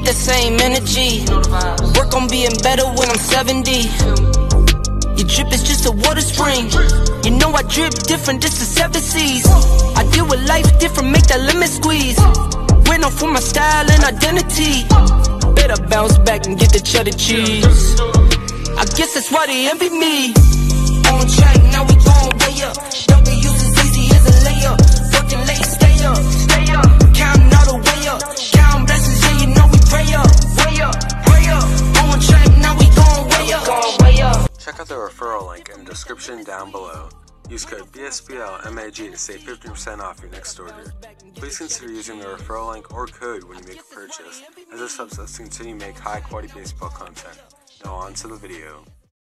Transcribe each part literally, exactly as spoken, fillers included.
the same energy. Work on being better when I'm seventy. Your drip is just a water spring. You know I drip different, this is seven seas. I deal with life different, make that lemon squeeze. Went off for my style and identity. Better bounce back and get the cheddar cheese. I guess that's why they envy me. On track, now we gon' way up. W's as easy as a layup. Working late, stay up, stay up. Counting all the way up. Counting blessings, yeah, you know we pray up. Way up, way up. On track, now we gon' way up, way up. Check out the referral link in the description down below. Use code B S P L M A G to save fifty percent off your next order. Please consider using the referral link or code when you make a purchase, as this helps us continue to make high quality baseball content. Now on to the video.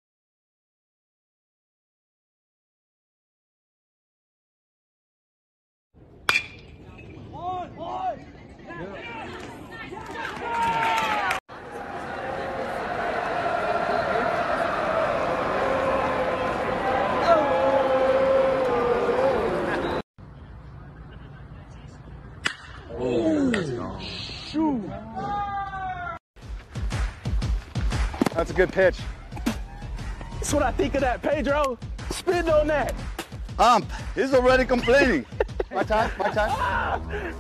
That's a good pitch. That's what I think of that, Pedro. Spin on that. Ump, he's already complaining. My time, my time.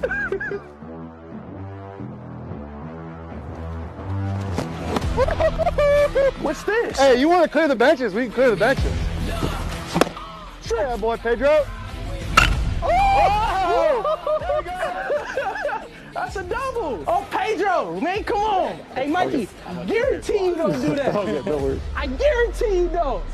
What's this? Hey, you want to clear the benches? We can clear the benches. Yeah, boy, Pedro. Oh! There we go. That's a double. Oh, Pedro, man, come on. Hey, Mikey, I guarantee you don't do that. Okay, no worries. I guarantee you don't.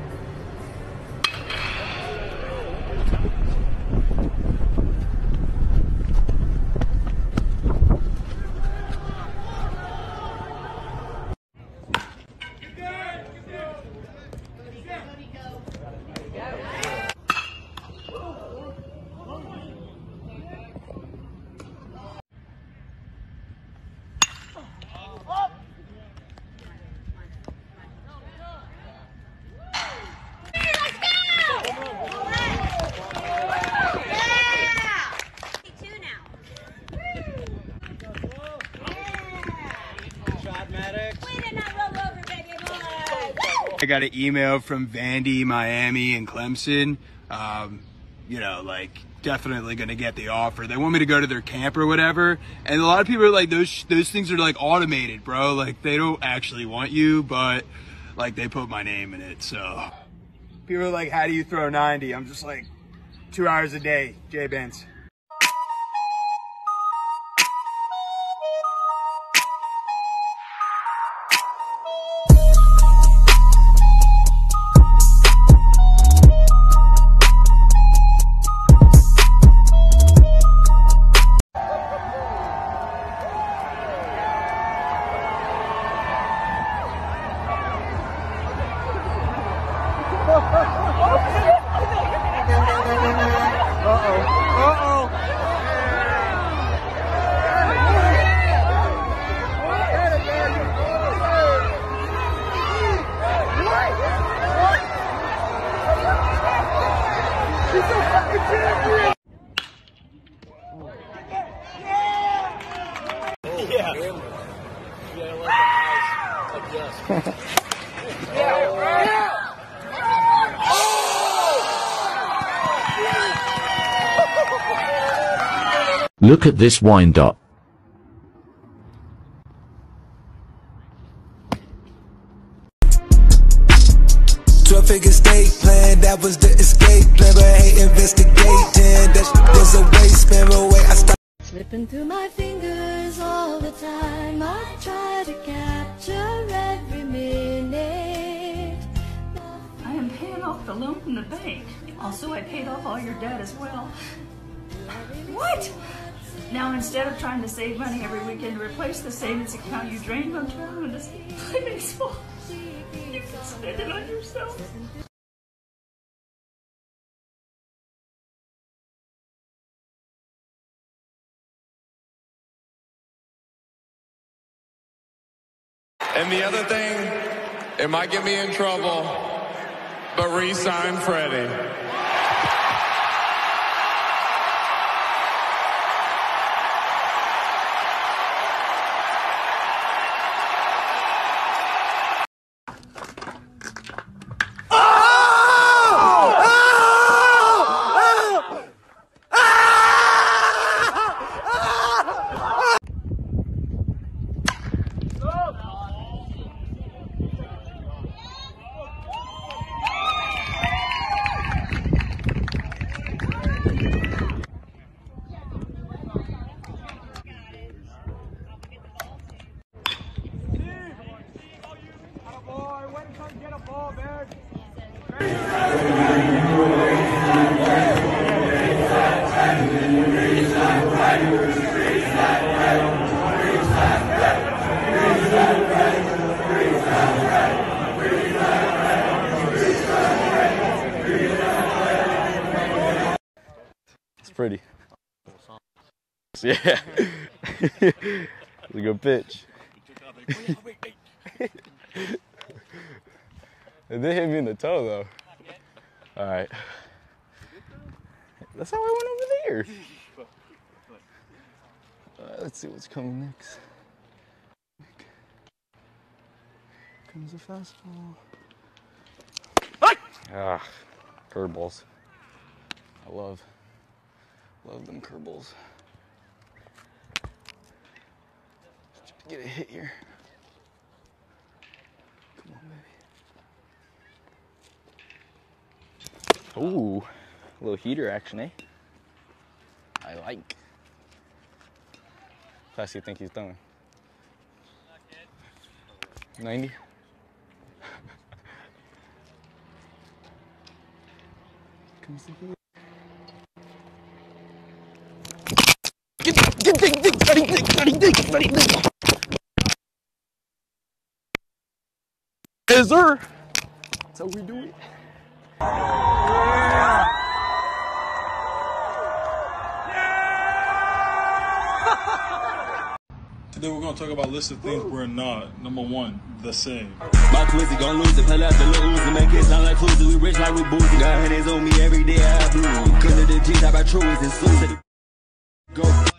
I got an email from Vandy, Miami, and Clemson. Um, you know, like, definitely going to get the offer. They want me to go to their camp or whatever. And a lot of people are like, those those things are, like, automated, bro. Like, they don't actually want you, but, like, they put my name in it, so. People are like, how do you throw ninety? I'm just like, two hours a day, Jay Benz. Look at this wind-up. Twelve-figure state plan, that was the escape plan, but hey, investigating, that was a waste, man, but wait, I stopped. Slipping through my fingers all the time, I try to capture every minute. I am paying off the loan from the bank. Also, I paid off all your debt as well. What? Now, instead of trying to save money every weekend to replace the savings account you drained on traveling to play baseball, you can spend it on yourself. And the other thing, it might get me in trouble, but re-sign Freddie. It's pretty. Yeah. It's a good pitch. It did hit me in the toe, though. All right. That's how I went over there. Uh, let's see what's coming next. Comes a fastball. Ah, curveballs. I love, love them curveballs. Get a hit here. Come on, baby. Ooh, a little heater action, eh? I like. How fast do you think he's throwing? ninety? Comes the heat. Get, get, get, get, get, get, get, get, get, get. Yes, sir. That's how we do it. Today we're going to talk about a list of things we're not. Number one, the same. My Twizzy gon' lose it, pull out the little Uzi, make it sound like Floozy. We rich like we boozy. Got hundreds on me every day, I have blue. Cause of the G's, I buy Truies and Susie. Go.